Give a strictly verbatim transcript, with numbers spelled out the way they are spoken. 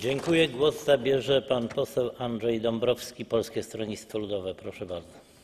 Dziękuję. Głos zabierze pan poseł Andrzej Dąbrowski, Polskie Stronnictwo Ludowe. Proszę bardzo.